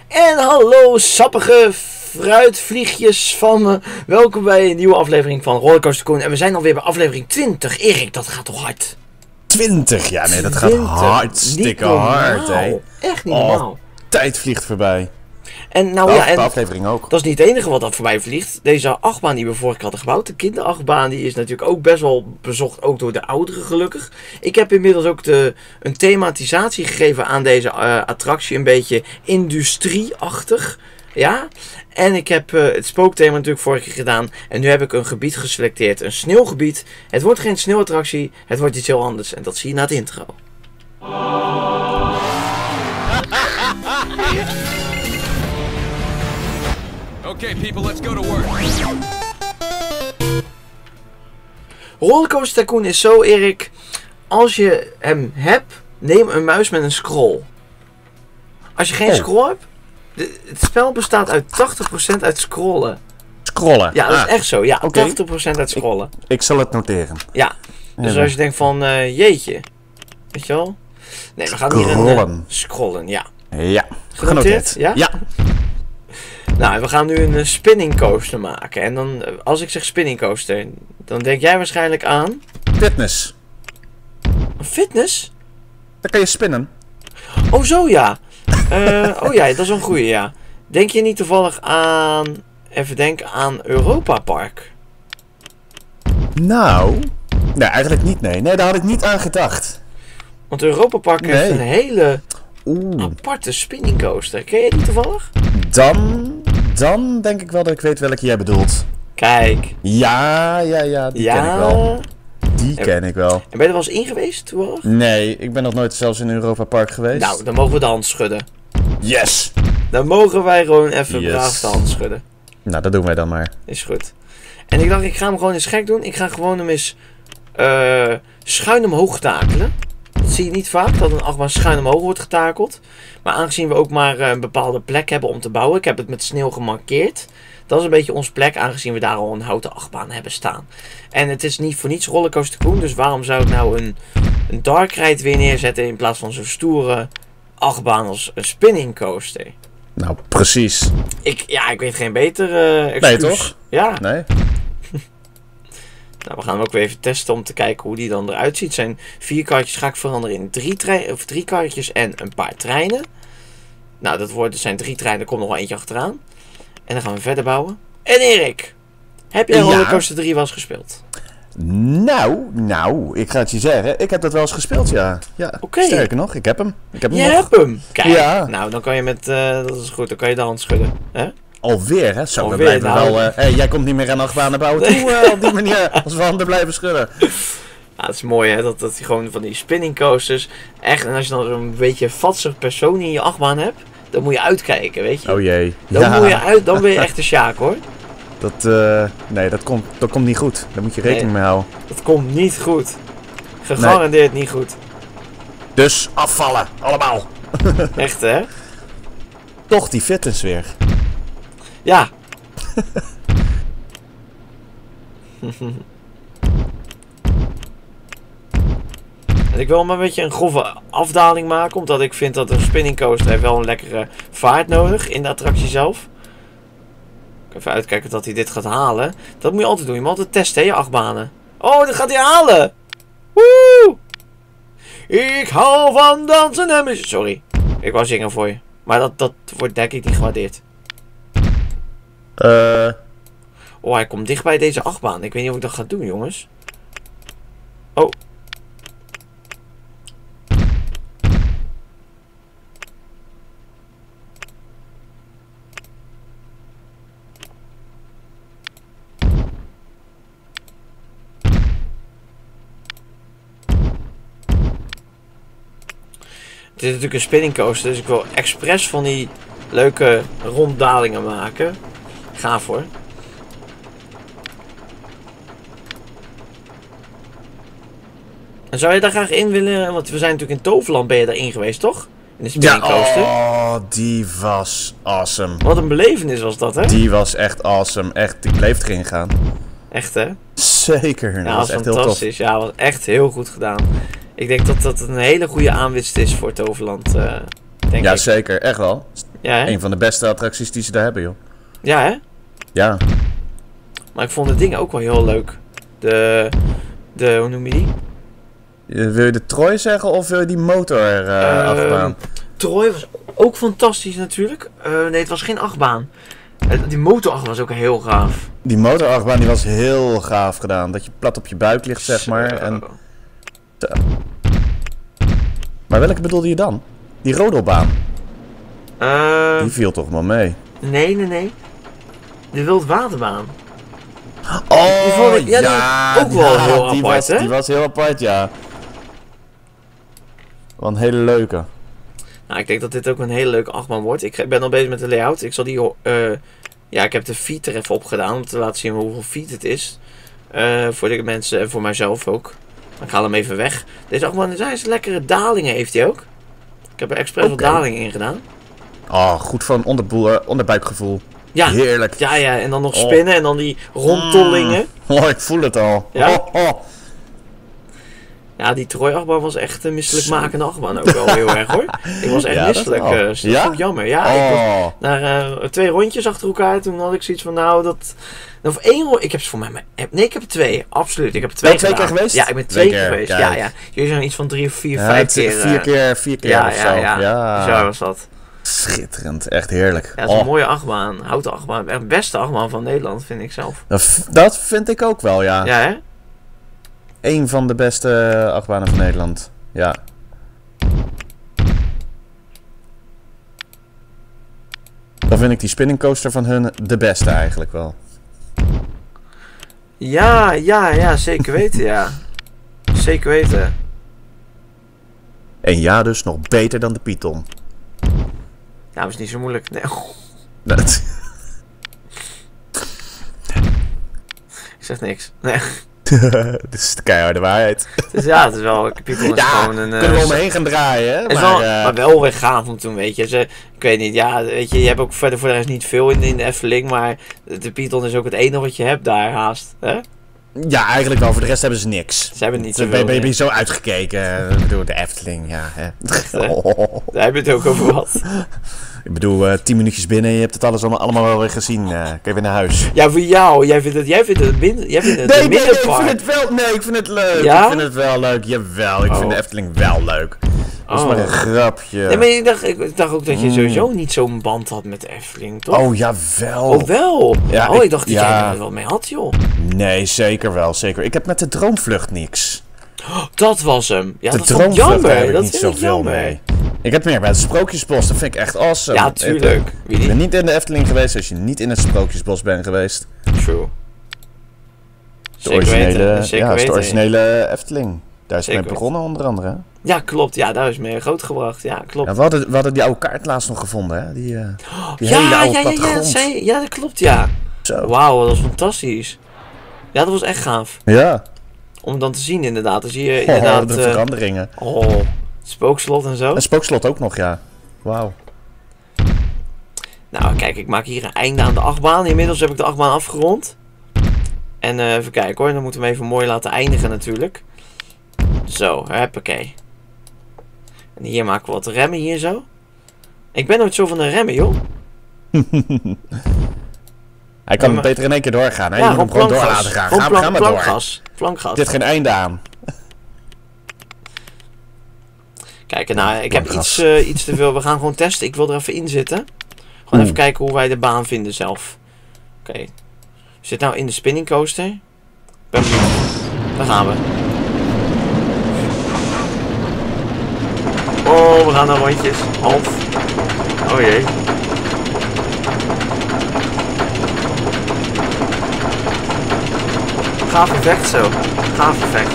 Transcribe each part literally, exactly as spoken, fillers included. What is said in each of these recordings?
En hallo sappige fruitvliegjes van me. Welkom bij een nieuwe aflevering van Rollercoaster Tycoon. En we zijn alweer bij aflevering twintig. Erik, dat gaat toch hard? twintig? Ja, nee, dat gaat hartstikke hard, hè. Echt niet normaal. Oh, tijd vliegt voorbij. En nou de ja, en aflevering ook. dat is niet het enige wat dat voorbij vliegt. Deze achtbaan die we vorige keer hadden gebouwd, de kinderachtbaan, die is natuurlijk ook best wel bezocht, ook door de ouderen gelukkig. Ik heb inmiddels ook de, een thematisatie gegeven aan deze uh, attractie, een beetje industrieachtig. Ja, en ik heb uh, het spookthema natuurlijk vorige keer gedaan. En nu heb ik een gebied geselecteerd, een sneeuwgebied. Het wordt geen sneeuwattractie, het wordt iets heel anders. En dat zie je na het intro. Okay, people, let's go to work. Rollercoaster Tycoon is zo, Erik. Als je hem hebt, neem een muis met een scroll. Als je geen oh. scroll hebt, de, het spel bestaat uit tachtig procent uit scrollen. Scrollen? Ja, dat ah. is echt zo. Ja, okay. tachtig procent uit scrollen. Ik, ik zal het noteren. Ja, dus ja, als je denkt van, uh, jeetje. Weet je wel? Nee, we gaan scrollen. hier een uh, scrollen, ja. Ja, genoteerd. Genoteerd? Ja? Ja. Nou, we gaan nu een uh, spinning coaster maken. En dan, uh, als ik zeg spinning coaster, dan denk jij waarschijnlijk aan... Fitness. Een fitness? Dan kan je spinnen. Oh, zo ja. Uh, oh ja, dat is een goeie, ja. Denk je niet toevallig aan... Even denken aan Europa Park? Nou... Nee, eigenlijk niet, nee. Nee, daar had ik niet aan gedacht. Want Europa Park nee. heeft een hele Oeh. aparte spinning coaster. Ken je die toevallig? Dan... Dan denk ik wel dat ik weet welke jij bedoelt. Kijk. Ja, ja, ja. Die ja. ken ik wel. Die en, ken ik wel. En ben je er wel eens in geweest toevallig? Nee, ik ben nog nooit zelfs in Europa Park geweest. Nou, dan mogen we de hand schudden. Yes! Dan mogen wij gewoon even yes. braaf de hand schudden. Nou, dat doen wij dan maar. Is goed. En ik dacht, ik ga hem gewoon eens gek doen. Ik ga gewoon hem eens uh, schuin omhoog takelen. Dat zie je niet vaak, dat een achtbaan schuin omhoog wordt getakeld. Maar aangezien we ook maar uh, een bepaalde plek hebben om te bouwen. Ik heb het met sneeuw gemarkeerd. Dat is een beetje onze plek, aangezien we daar al een houten achtbaan hebben staan. En het is niet voor niets Rollercoaster Tycoon. Dus waarom zou ik nou een, een dark ride weer neerzetten in plaats van zo'n stoere achtbaan als een spinning coaster? Nou, precies. Ik, ja, ik weet geen beter uh, excuus. Nee, toch? Ja. Nee. Nou, we gaan hem ook weer even testen om te kijken hoe die dan eruit ziet. Zijn vier karretjes ga ik veranderen in drie, trein, of drie karretjes en een paar treinen. Nou, dat wordt, zijn drie treinen, er komt nog wel eentje achteraan. En dan gaan we verder bouwen. En Erik, heb jij ja. Rollercoaster drie wel eens gespeeld? Nou, nou, ik ga het je zeggen. Ik heb dat wel eens gespeeld, ja. ja. Okay. Sterker nog, ik heb hem. Ik heb hem je nog. hebt hem? Kijk, ja. Nou, dan kan je met, uh, dat is goed, dan kan je de hand schudden. Hè? Alweer, hè? Zo, Alweer, we blijven nou. wel... Uh, hey, jij komt niet meer aan achtbanen bouwen toe uh, op die manier, als we handen blijven schudden. Ja, het is mooi, hè? Dat, dat je gewoon van die spinning coasters... Echt, en als je dan zo'n beetje vatsig persoon in je achtbaan hebt... Dan moet je uitkijken, weet je? Oh jee. Dan, ja. moet je uit, dan ben je echt een sjaak, hoor. Dat, uh, nee, dat komt, dat komt niet goed. Daar moet je rekening nee, mee houden. Dat komt niet goed. Gegarandeerd nee. niet goed. Dus afvallen, allemaal. Echt, hè? Toch die fitness weer. Ja. En ik wil maar een beetje een grove afdaling maken, omdat ik vind dat een spinning coaster heeft wel een lekkere vaart nodig in de attractie zelf. Even uitkijken dat hij dit gaat halen. Dat moet je altijd doen. Je moet altijd testen, hè, je achtbanen. Oh, dat gaat hij halen! Woe! Ik hou van dansen en muziek. Sorry, ik wou zingen voor je. Maar dat, dat wordt denk ik niet gewaardeerd. Uh. Oh, hij komt dicht bij deze achtbaan. Ik weet niet of ik dat ga doen, jongens. Oh. Het is natuurlijk een spinning coaster, dus ik wil expres van die leuke ronddalingen maken. Gaaf hoor. En zou je daar graag in willen? Want we zijn natuurlijk in Toverland, ben je daarin geweest, toch? In de spinning coaster. Ja, oh, die was awesome. Wat een belevenis was dat, hè? Die was echt awesome. Echt, ik bleef erin gaan. Echt, hè? Zeker. Ja, dat was echt fantastisch. heel tof. Ja, was echt heel goed gedaan. Ik denk dat dat een hele goede aanwinst is voor Toverland. Uh, denk ja, ik. zeker. Echt wel. Ja, hè? Een van de beste attracties die ze daar hebben, joh. Ja, hè? Ja. Maar ik vond het ding ook wel heel leuk. De... De... Hoe noem je die? Uh, wil je de Troy zeggen of wil je die motor uh, Uh, achtbaan? Troy was ook fantastisch natuurlijk. Uh, nee, het was geen achtbaan. Uh, die motorachtbaan was ook heel gaaf. Die motorachtbaan die was heel gaaf gedaan. Dat je plat op je buik ligt, zeg maar. Zo. En... Maar welke bedoelde je dan? Die rodelbaan? Uh, Die viel toch maar mee? nee, nee, nee. De wildwaterbaan. Oh, Die vond ik- ja, die ja, was ook wel ja, heel die apart, was, hè? Die was heel apart, ja. Wat een hele leuke. Nou, ik denk dat dit ook een hele leuke achtbaan wordt. Ik ben al bezig met de layout. Ik zal die... Uh, ja, ik heb de feet er even opgedaan om te laten zien hoeveel feet het is. Uh, voor de mensen en voor mijzelf ook. Maar ik haal hem even weg. Deze achtbaan, er zijn lekkere dalingen heeft hij ook. Ik heb er expres Oké. wat dalingen in gedaan. Oh, goed voor een onderboel, uh, onderbuikgevoel. Ja. Heerlijk. Ja, ja, en dan nog Oh. spinnen en dan die rondtollingen. Oh, ik voel het al. Ja? Oh, oh. Ja, die Troy-achtbaan was echt een misselijkmakende achtbaan ook wel heel erg hoor. Ik was echt Ja, dat misselijk. wel. Uh, dat Ja? vond ik jammer. Ja, ik was Oh. na uh, twee rondjes achter elkaar. Toen had ik zoiets van, nou, dat... Of één rondje. Ik heb ze voor mij... maar- Nee, ik heb er twee. Absoluut. Ik heb er twee Ben je twee gedaan. keer geweest? Ja, ik ben twee Twee keer keer, geweest. kijk. Ja, ja. Jullie zijn iets van drie of vier, Ja, vijf het- keer. uh, Vier keer, vier keer Ja, of ja, zo. ja. Ja. Bizar was dat. Schitterend. Echt heerlijk. Ja, dat is een Oh. mooie achtbaan. Houten achtbaan. Echt de beste achtbaan van Nederland, vind ik zelf. Dat v- Dat vind ik ook wel, ja. Ja, hè? Eén van de beste uh, achtbanen van Nederland. Ja. Dan vind ik die spinning coaster van hun de beste eigenlijk wel. Ja, ja, ja. Zeker weten, ja. Zeker weten. En ja, dus nog beter dan de Python. Ja, dat is niet zo moeilijk. Nee. Dat... Ik zeg niks. Nee. Dit is de keiharde waarheid. Dus ja, het is wel... Python is Ja, gewoon een... uh, kunnen we omheen gaan draaien, hè? Het is Maar, wel, uh, maar wel weer gaaf om te doen, weet je. Ze, ik weet niet, ja, weet je, je hebt ook verder voor de rest niet veel in, in de Efteling, maar de Python is ook het enige wat je hebt daar haast. Hè? ja, eigenlijk wel. Voor de rest hebben ze niks. Ze hebben niet Ben, zoveel ben, ben meer. je zo uitgekeken? Ik bedoel, de Efteling, ja. Hè? hè? Oh. Daar heb je het ook over wat. Ik bedoel, uh, tien minuutjes binnen, je hebt het alles allemaal, allemaal wel weer gezien. Uh, kun je weer naar huis. Ja, voor jou, jij vindt het, jij vindt het, min, jij vindt het Nee, een nee, nee, ik middenpark. vind het wel, nee, ik vind het leuk. Ja? Ik vind het wel leuk, jawel. Ik Oh. vind de Efteling wel leuk. Dat is Oh. maar een grapje. Nee, maar ik dacht, ik dacht ook dat je Mm. sowieso niet zo'n band had met de Efteling, toch? Oh, jawel. Oh, wel? Ja, oh, ik, ik- dacht dat ja. jij er wel mee had, joh. Nee, zeker wel, zeker. Ik heb met de Droomvlucht niks. Dat was hem. Ja, de dat vond ik Droomvlucht jammer. daar heb ik Dat niet vind ik zoveel jammer. mee. Ik heb meer bij het Sprookjesbos, dat vind ik echt awesome. Ja, tuurlijk. Wie Ik niet? ben niet in de Efteling geweest als je niet in het Sprookjesbos bent geweest. True. De Zeker originele, weten, zeker ja, is de weten. originele Efteling. Daar is het Zeker mee begonnen onder andere. Hè? Ja, klopt. Ja, daar is mee grootgebracht. Ja, klopt. Ja, we, hadden, we hadden die oude kaart laatst nog gevonden, hè? Die, uh, die ja, hele oude ja, ja, ja, plattegrond. zei- ja, dat klopt, ja. Zo. Wauw, dat was fantastisch. Ja, dat was echt gaaf. Ja, Om dan te zien, inderdaad. Dan zie je oh, inderdaad... de eh, veranderingen. oh, het spookslot en zo. En Spookslot ook nog, ja. Wauw. Nou, kijk, ik maak hier een einde aan de achtbaan. Inmiddels heb ik de achtbaan afgerond. En eh, even kijken hoor, dan moeten we hem even mooi laten eindigen natuurlijk. Zo, huppakee. En hier maken we wat remmen hier zo. Ik ben nooit zo van de remmen, joh. Hij kan Ja, maar- beter in één keer doorgaan. Hè? Ja, je moet hem gewoon door plankgas. laten gaan. Gewoon Ga, plank- ga maar door. plankgas. Plankgas. Dit geen einde aan. Kijk, nou, ik heb Plankgas. iets, eh, iets te veel. We gaan gewoon testen. Ik wil er even in zitten. Gewoon Oeh. even kijken hoe wij de baan vinden zelf. Oké. Okay. Zit nou in de spinning coaster. Ben benieuwd. Daar gaan we. Oh, we gaan naar rondjes. Half. Oh jee. Gaaf effect zo. Gaaf effect.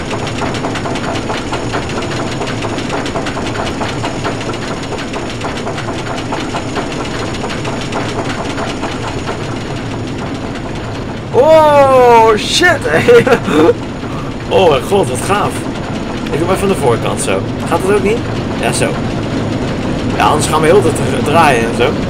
Oh shit! Oh mijn god, wat gaaf. Ik doe maar van de voorkant zo. Gaat het ook niet? Ja, zo. Ja, anders gaan we heel de tijd draaien en zo.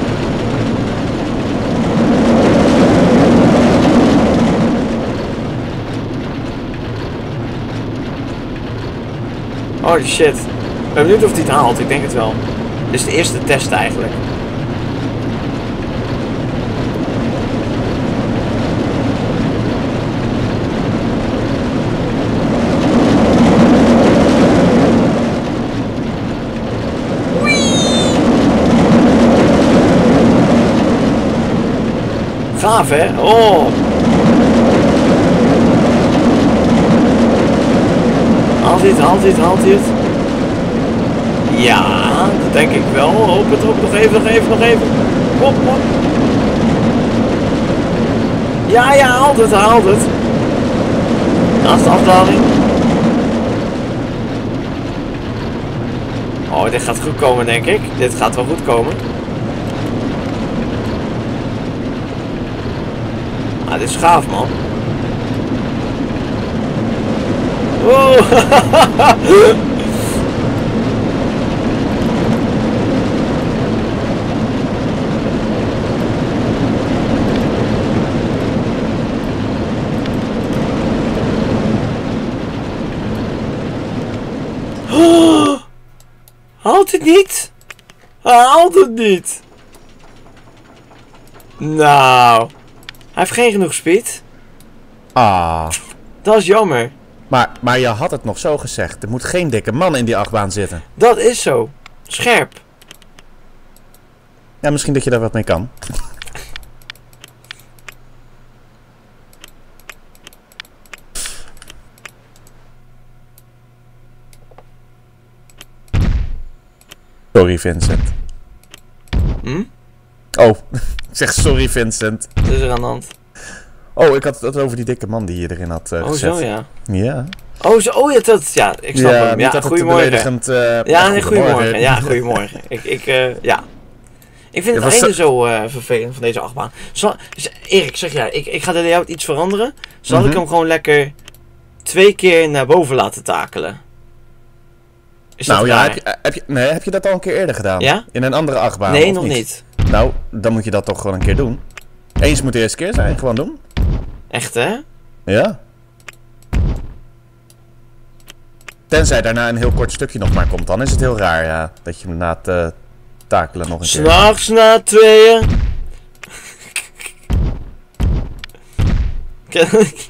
Oh shit. Ik ben benieuwd of hij het haalt. Ik denk het wel. Dit is de eerste test eigenlijk. gaaf, hè? Oh. Haalt hij het, haalt hij het, haalt hij het? Ja, dat denk ik wel. Hoop het ook nog even, nog even, nog even. Kom, kom. Ja, ja, haalt het, haalt het. Naast de afdaling. Oh, dit gaat goed komen, denk ik. Dit gaat wel goed komen. Ah, dit is gaaf, man. Wow. Haalt het niet? Haalt het niet? Nou, hij heeft geen genoeg speed. Ah. Dat is jammer. Maar, maar je had het nog zo gezegd. Er moet geen dikke man in die achtbaan zitten. Dat is zo. Scherp. Ja, misschien dat je daar wat mee kan. Sorry, Vincent. Hm? Oh, ik zeg sorry, Vincent. Wat is er aan de hand? Oh, ik had het over die dikke man die je erin had uh, Oh, gezet. zo ja. Ja. Oh, zo, oh ja, dat, ja, ik snap ja, hem. niet Ja, dat het goedemorgen. beledigend, uh, Ja, ja, nee, goedemorgen. goedemorgen. Ja, goedemorgen. ik, ik, uh, ja. Ik vind Ja, het was einde zo uh, vervelend van deze achtbaan. Zal, Erik, zeg jij, ik, ik ga de layout iets veranderen. Zal Mhm. ik hem gewoon lekker twee keer naar boven laten takelen? Is dat Nou ja, raar? heb je, heb, je, nee, heb je dat al een keer eerder gedaan? Ja? In een andere achtbaan? Nee, of nog niet. Nou, dan moet je dat toch gewoon een keer doen. Eens moet de eerste keer zijn, gewoon doen. Echt, hè? Ja. Tenzij daarna een heel kort stukje nog maar komt, dan is het heel raar, ja. Dat je hem na het uh, takelen nog een keer... S'nachts na tweeën. Ken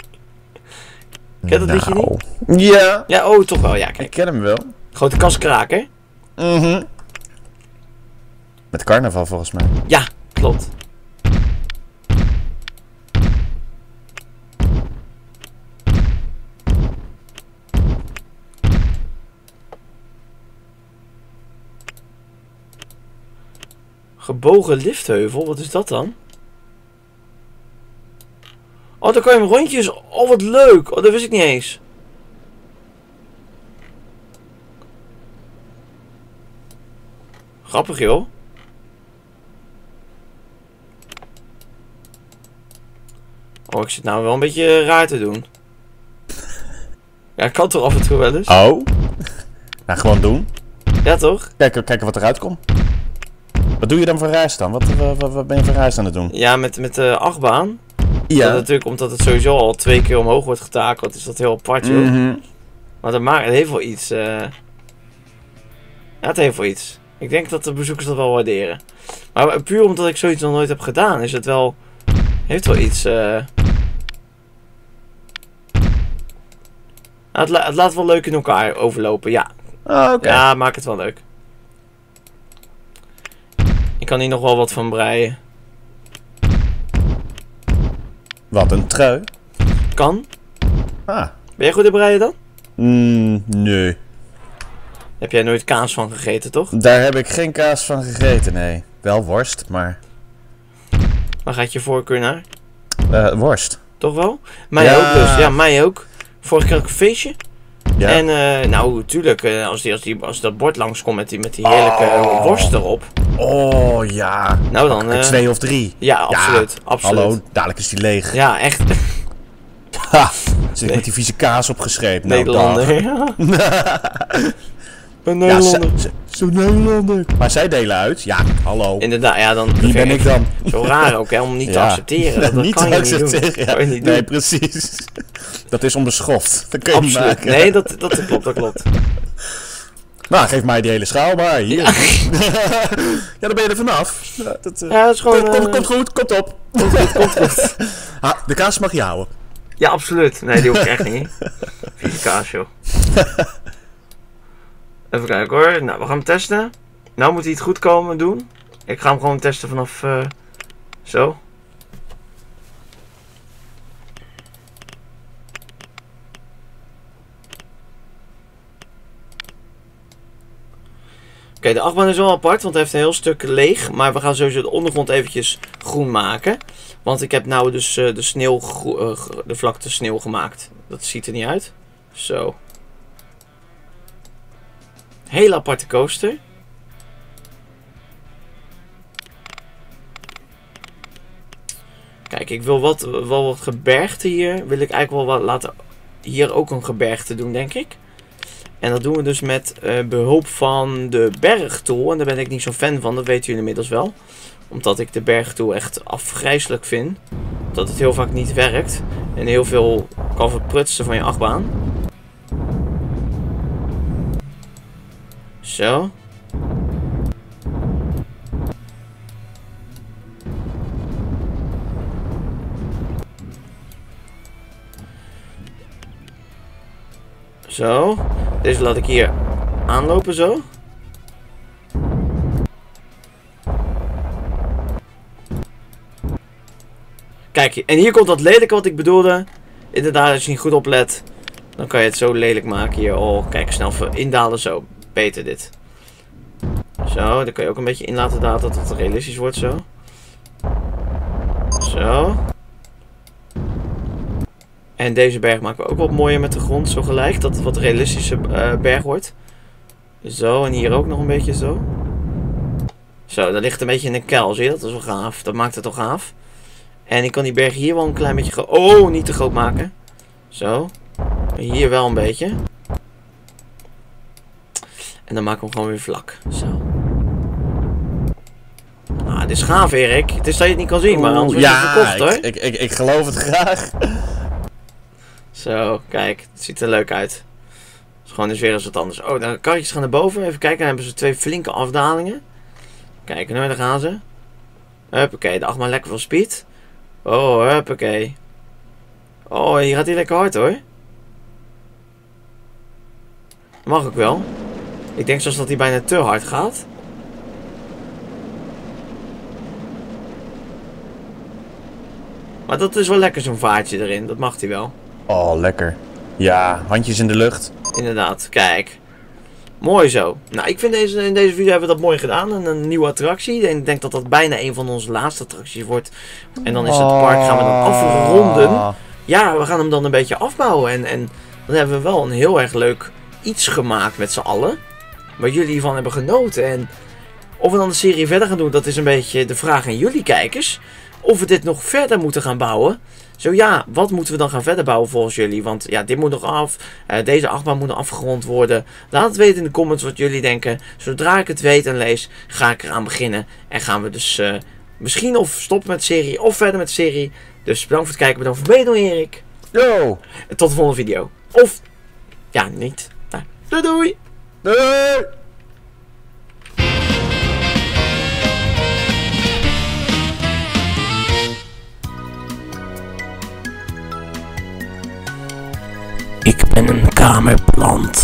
je dat liedje niet? Nou. Ja, Ja, oh, toch wel. Ja, ik kijk. ken hem wel. Grote kaskraker. Mhm. Met carnaval volgens mij. Ja, klopt. Gebogen liftheuvel, wat is dat dan? Oh, dan kan je hem rondjes. Oh, wat leuk. Oh, dat wist ik niet eens. Grappig, joh. Oh, ik zit nou wel een beetje raar te doen. Ja, kan toch af en toe wel eens? Oh. Nou, gewoon doen. Ja, toch? Kijken, kijken wat eruit komt. Wat doe je dan voor reis dan? Wat, wat, wat ben je voor reis aan het doen? Ja, met, met de achtbaan. Ja. Dat natuurlijk omdat het sowieso al twee keer omhoog wordt getakeld, is dat heel apart, joh. Mhm. Maar dat maakt, het heeft wel iets. Uh... Ja, het heeft wel iets. Ik denk dat de bezoekers dat wel waarderen. Maar puur omdat ik zoiets nog nooit heb gedaan, is het wel... Heeft wel iets... Uh... Ja, het, la het laat wel leuk in elkaar overlopen, ja. Oh, oké. Ja, maak het wel leuk. Ik kan hier nog wel wat van breien. Wat een trui. Kan. Ah. Ben jij goed in breien dan? Mm, nee. Heb jij nooit kaas van gegeten, toch? Daar heb ik geen kaas van gegeten, nee. Wel worst, maar... Waar gaat je voorkeur naar? Uh, worst. Toch wel? Mij Ja. ook dus. Ja, mij ook. Vorige keer had ik een feestje. Ja. En uh, nou, tuurlijk, uh, als, die, als, die, als dat bord langskomt met die, met die heerlijke Oh. worst erop. Oh, ja. Nou dan... Uh, Twee of drie. ja, absoluut. Ja, absoluut. hallo, dadelijk is die leeg. Ja, echt. Ha, zit ik Nee. met die vieze kaas opgeschreven. Nou, Nederlander. dag. Een Ja, Nederlander. zo'n Nederlander. Maar zij delen uit. Ja, hallo. Inderdaad, ja, dan... Wie ben ik dan? Zo raar ook, hè, om niet te Ja. accepteren. Dat, dat niet kan te je niet doen. accepteren. Dat Ja. kan je niet Nee, doen. precies. Dat is onbeschoft. Dat kun je niet Absoluut. maken. Nee, dat, dat klopt, dat klopt. Nou, geef mij die hele schaal maar. Hier. Ja. Ja, dan ben je er vanaf. Ja, dat, uh, Ja, dat is gewoon... komt, komt, uh, komt goed, komt op. komt goed, komt goed. Ah, de kaas mag je houden. Ja, absoluut. Nee, die hoef ik echt niet. Vieze kaas, joh. Even kijken hoor. Nou, we gaan hem testen. Nou moet hij het goed komen doen. Ik ga hem gewoon testen vanaf... Uh, zo. okay, de achtbaan is wel apart, want hij heeft een heel stuk leeg. Maar we gaan sowieso de ondergrond eventjes groen maken. Want ik heb nou dus uh, de, sneeuw, uh, de vlakte sneeuw gemaakt. Dat ziet er niet uit. Zo. Hele aparte coaster. Kijk, ik wil wat, wel wat gebergte hier. Wil ik eigenlijk wel wat laten... Hier ook een gebergte doen, denk ik. En dat doen we dus met uh, behulp van de bergtool. En daar ben ik niet zo fan van, dat weten jullie inmiddels wel. Omdat ik de bergtool echt afgrijselijk vind. Dat het heel vaak niet werkt. En heel veel kan verprutsen van je achtbaan. Zo. Zo. Deze laat ik hier aanlopen zo. Kijk, en hier komt dat lelijke wat ik bedoelde. Inderdaad, als je niet goed oplet, dan kan je het zo lelijk maken hier. Oh, kijk, snel indalen zo. Beter dit. Zo, dan kan je ook een beetje in laten dalen dat het realistisch wordt zo. Zo. En deze berg maken we ook wat mooier met de grond, zo gelijk. Dat het wat realistische uh, berg wordt. Zo, en hier ook nog een beetje zo. Zo, dat ligt een beetje in een kuil, zie je dat? Dat is wel gaaf. Dat maakt het toch gaaf. En ik kan die berg hier wel een klein beetje... Oh, niet te groot maken. Zo. En hier wel een beetje. En dan maken we hem gewoon weer vlak. Zo. Ah, dit is gaaf, Erik. Het is dat je het niet kan zien, maar anders wordt het ja, verkocht, hoor. Ik, ik, ik, ik geloof het graag. Zo, kijk. Het ziet er leuk uit. Het is gewoon eens weer eens wat anders. Oh, de karretjes gaan naar boven. Even kijken, dan hebben ze twee flinke afdalingen. Kijk, nu daar gaan ze. Huppakee, de achtbaan lekker veel speed. Oh, huppakee. Oh, hier gaat hij lekker hard, hoor. Dat mag ook wel. Ik denk zelfs dat hij bijna te hard gaat. Maar dat is wel lekker, zo'n vaartje erin. Dat mag hij wel. Oh, lekker. Ja, handjes in de lucht. Inderdaad, kijk. Mooi zo. Nou, ik vind deze, in deze video hebben we dat mooi gedaan. En een nieuwe attractie. En ik denk dat dat bijna een van onze laatste attracties wordt. En dan is het park, gaan we dan afronden. Ja, we gaan hem dan een beetje afbouwen. En, en dan hebben we wel een heel erg leuk iets gemaakt met z'n allen. Waar jullie van hebben genoten. En of we dan de serie verder gaan doen, dat is een beetje de vraag aan jullie kijkers. Of we dit nog verder moeten gaan bouwen. Zo ja, wat moeten we dan gaan verder bouwen volgens jullie? Want ja, dit moet nog af. Uh, deze achtbaan moet nog afgerond worden. Laat het weten in de comments wat jullie denken. Zodra ik het weet en lees, ga ik eraan beginnen. En gaan we dus uh, misschien of stoppen met de serie of verder met de serie. Dus bedankt voor het kijken, bedankt voor het meedoen, Erik. Yo! En tot de volgende video. Of, ja, niet. Nou, doei doei! Doei! Ik ben een kamerplant.